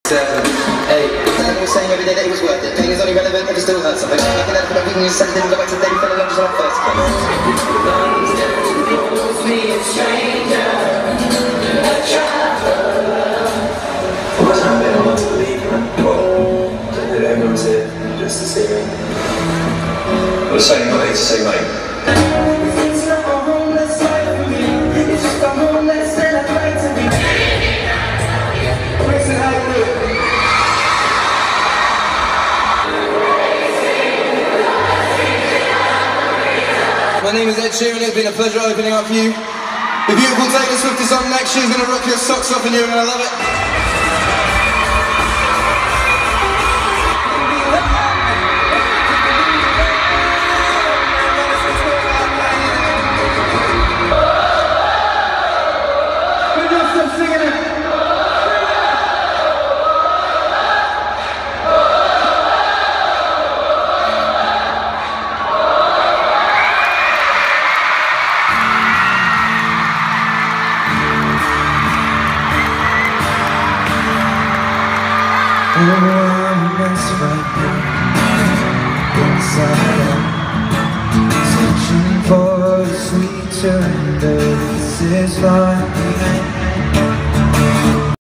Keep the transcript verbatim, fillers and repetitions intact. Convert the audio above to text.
Seven, eight. He was saying every day that it was worth it. Pain is only relevant if it still hurts something. I can learn from everything you said, didn't go back to the day you fell in love just on our first kiss. It wasn't a bit hard to believe, man. Well, everyone's here just to see me. Well, it's only got here to see me. It's not a homeless life for me. It's just a homeless and I'd like to be. Listen, how you doing? My name is Ed Sheeran. It's been a pleasure opening up for you. The beautiful Taylor Swift is on next. She's going to rock your socks off and you're going to love it. Oh, I'm a mess right now, inside out, searching for the sweet surrender. This is life.